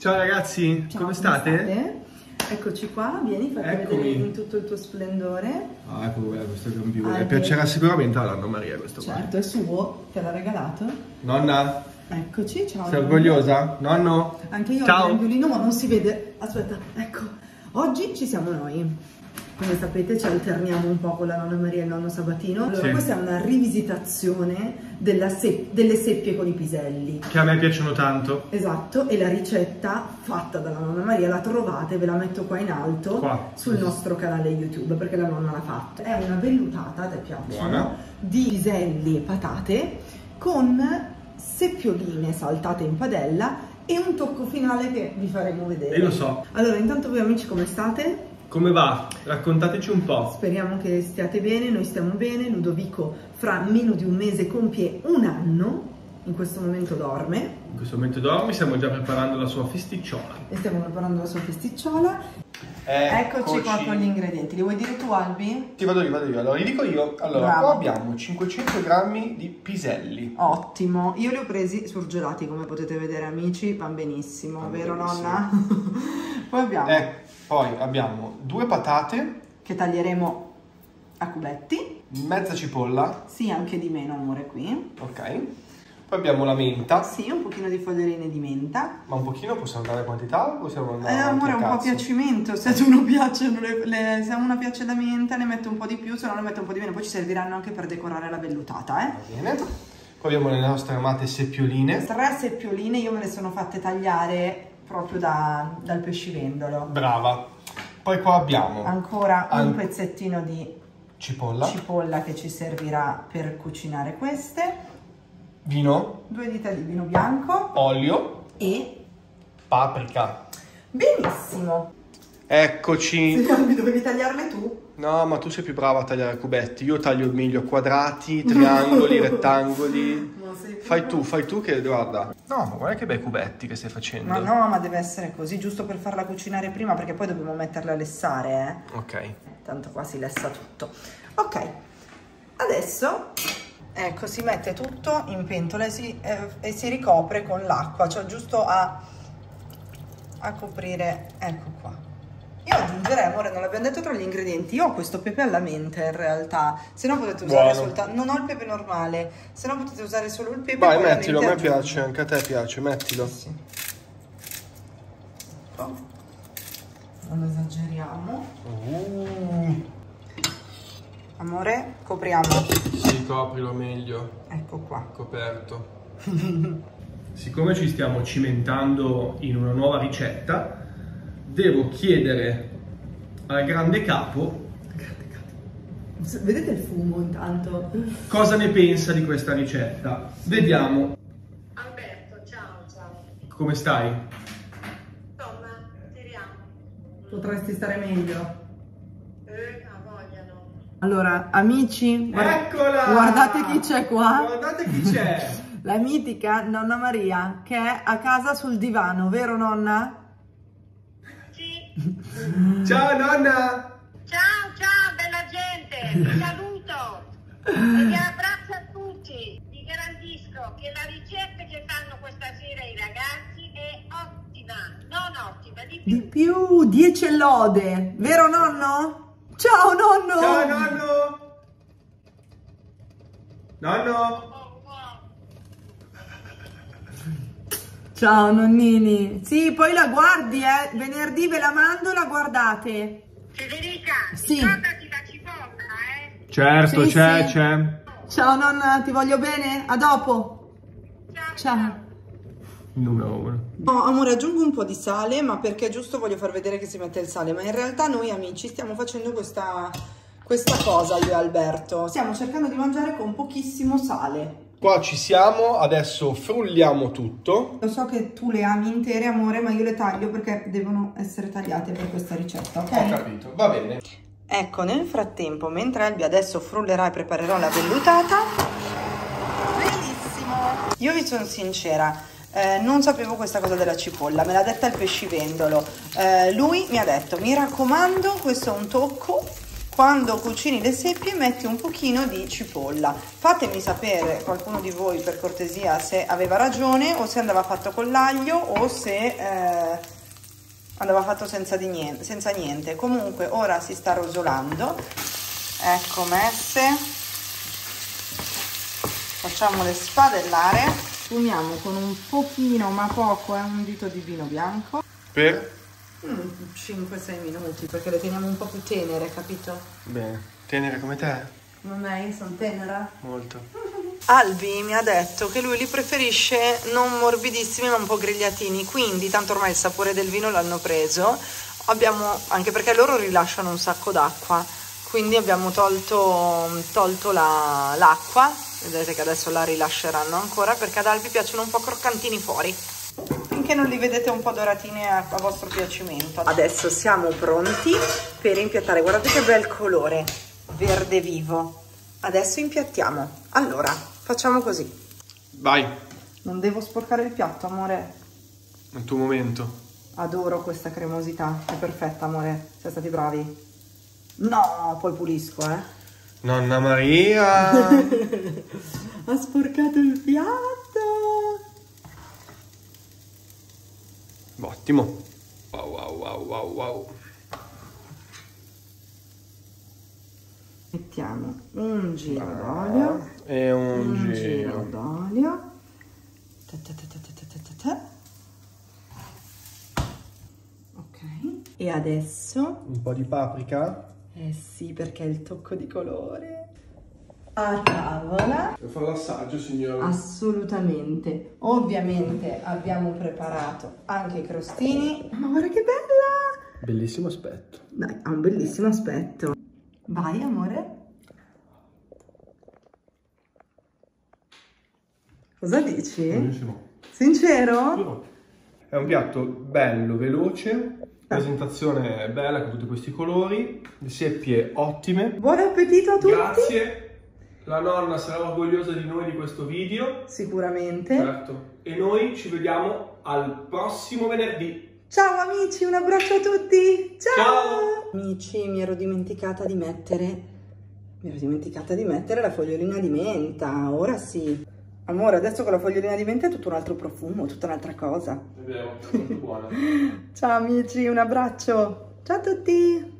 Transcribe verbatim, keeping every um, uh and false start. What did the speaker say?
Ciao ragazzi, Ciao, come state? come state? Eccoci qua, vieni, fatti Eccomi. vedere in tutto il tuo splendore. Ah, ecco bello questo computer. Ah, Piacerà che... sicuramente alla Nonna Maria questo Certo, qua. è suo, te l'ha regalato. Nonna, Eccoci, ciao. sei orgogliosa? Nonno? Anche io Ciao. ho il violino ma non si vede. Aspetta, ecco. Oggi ci siamo noi. Come sapete ci alterniamo un po' con la Nonna Maria e il nonno Sabatino. Allora, Sì. Questa è una rivisitazione della se delle seppie con i piselli. Che a me piacciono tanto. Esatto, e la ricetta fatta dalla Nonna Maria la trovate, ve la metto qua in alto Qua. sul nostro canale YouTube perché la nonna l'ha fatta. È una vellutata, ti piacciono? Buona. Di piselli e patate con seppioline saltate in padella e un tocco finale che vi faremo vedere. Io lo so. Allora, intanto voi amici come state? Come va? Raccontateci un po'. Speriamo che stiate bene, noi stiamo bene. Ludovico fra meno di un mese compie un anno, in questo momento dorme. In questo momento dormi, stiamo già preparando la sua fisticciola. E stiamo preparando la sua festicciola. Eccoci. Eccoci qua con gli ingredienti. Li vuoi dire tu, Albi? Ti vado io, vado io. Allora, li dico io. Allora, Bravo. qua abbiamo cinquecento grammi di piselli. Ottimo. Io li ho presi surgelati, come potete vedere, amici. Van benissimo, Van vero benissimo. nonna? Poi abbiamo Eh, poi abbiamo due patate, che taglieremo a cubetti. mezza cipolla. Sì, anche di meno, amore, qui. Ok. Poi abbiamo la menta. Sì, un pochino di foglie di menta. Ma un pochino possiamo dare quantità o possiamo andare Eh, avanti amore, a un po' a cazzo? piacimento. Se a uno piacciono le, le, se a una piace la menta ne metto un po' di più, se no ne metto un po' di meno. Poi ci serviranno anche per decorare la vellutata, eh. Va bene. Poi abbiamo le nostre amate seppioline. Tre seppioline io me le sono fatte tagliare proprio da, dal pescivendolo. Brava. Poi qua abbiamo Ancora un An- pezzettino di cipolla, cipolla che ci servirà per cucinare queste. vino, Due dita di vino bianco olio, e... paprika. Benissimo! Eccoci. Se mi dovevi tagliarle tu? No, ma tu sei più brava a tagliare a cubetti. Io taglio meglio a quadrati, triangoli, rettangoli. Ma sei più Fai tu, fai tu che guarda. No, ma guarda che bei cubetti che stai facendo. Ma no, ma deve essere così, giusto per farla cucinare prima, perché poi dobbiamo metterla a lessare, eh. Ok. Tanto qua si lessa tutto. Ok, adesso, ecco, si mette tutto in pentola e si, eh, e si ricopre con l'acqua, cioè giusto a, a coprire, ecco qua. Io aggiungerei, amore, non l'abbiamo detto tra gli ingredienti, io ho questo pepe alla menta in realtà, se no potete usare Buono. soltanto, non ho il pepe normale, se no potete usare solo il pepe. Vai, poi la mettilo, a menta me aggiungo. piace, anche a te piace, mettilo. Sì. Oh. Non esageriamo. Uh, Amore, copriamo. sì, coprilo meglio, Ecco qua. coperto. Siccome ci stiamo cimentando in una nuova ricetta, devo chiedere al grande capo Vedete il fumo intanto? cosa ne pensa di questa ricetta. Vediamo. Alberto, ciao, ciao. Come stai? Insomma, tiriamo. Potresti stare meglio. Eh, ha voglia, no? Allora, amici, guarda- Eccola! guardate chi c'è qua. Guardate chi c'è! La mitica nonna Maria, che è a casa sul divano, vero nonna? Sì. Ciao nonna! Ciao, ciao, bella gente. Vi saluto. E vi abbraccio a tutti. Vi garantisco che la ricetta che fanno questa sera i ragazzi è ottima. Non ottima, di Di più. più, dieci lode, vero nonno? Ciao nonno! Ciao nonno! Nonno! Ciao nonnini. Sì, poi la guardi, eh. Venerdì ve la mando, la guardate. Federica, Sì. ricordati la cipolla, eh. Certo, Sì, c'è, sì. c'è. Ciao nonna, ti voglio bene. A dopo. Ciao. Ciao. Numero uno. No, amore, aggiungo un po' di sale, ma perché giusto voglio far vedere che si mette il sale. Ma in realtà noi amici stiamo facendo questa, questa cosa, io e Alberto. Stiamo cercando di mangiare con pochissimo sale. Qua ci siamo, adesso frulliamo tutto. Lo so che tu le ami intere, amore, ma io le taglio perché devono essere tagliate per questa ricetta, ok? Ho capito, va bene. Ecco, nel frattempo, mentre Albi adesso frullerà e preparerò la vellutata, bellissimo! Io vi sono sincera, eh, non sapevo questa cosa della cipolla, me l'ha detta il pescivendolo. Eh, lui mi ha detto, mi raccomando, questo è un tocco quando cucini le seppie metti un pochino di cipolla. Fatemi sapere, qualcuno di voi per cortesia, se aveva ragione o se andava fatto con l'aglio o se eh, andava fatto senza, di niente, senza niente. Comunque ora si sta rosolando, ecco messe, facciamole spadellare, sfumiamo con un pochino, ma poco, è eh, un dito di vino bianco. Per? cinque sei minuti, perché le teniamo un po' più tenere, capito? Bene, tenere come te? Non è? Io sono tenera? Molto. Albi mi ha detto che lui li preferisce non morbidissimi ma un po' grigliatini, quindi tanto ormai il sapore del vino l'hanno preso, abbiamo, anche perché loro rilasciano un sacco d'acqua, quindi abbiamo tolto, tolto la, l'acqua, vedete che adesso la rilasceranno ancora, perché ad Albi piacciono un po' croccantini fuori, finché non li vedete un po' doratini a, a vostro piacimento. Adesso siamo pronti per impiattare, guardate che bel colore, verde vivo. Adesso impiattiamo. Allora, facciamo così. Vai. Non devo sporcare il piatto, amore. È il tuo momento. Adoro questa cremosità, è perfetta, amore. Siete stati bravi. No, poi pulisco, eh. Nonna Maria. Ha sporcato il piatto. Ottimo. Wow, wow, wow, wow, wow. Mettiamo un giro d'olio e un, un giro, giro d'olio. Ok. E adesso un po' di paprika. eh sì, perché è il tocco di colore. A tavola. Devo fare l'assaggio, signore. Assolutamente. Ovviamente abbiamo preparato anche i crostini. Ma guarda che bella! Bellissimo aspetto. Dai, ha un bellissimo aspetto. Vai, amore. Cosa dici? Bellissimo. Sincero? È un piatto bello, veloce, presentazione bella con tutti questi colori, le seppie ottime. Buon appetito a tutti! Grazie. La nonna sarà orgogliosa di noi di questo video. Sicuramente. Certo. E noi ci vediamo al prossimo venerdì. Ciao amici, un abbraccio a tutti! Ciao! Ciao! Amici, mi ero dimenticata di mettere... Mi ero dimenticata di mettere la fogliolina di menta, ora sì. Amore, adesso con la fogliolina di menta è tutto un altro profumo, tutta un'altra cosa. È vero, è molto buona. Ciao amici, un abbraccio! Ciao a tutti!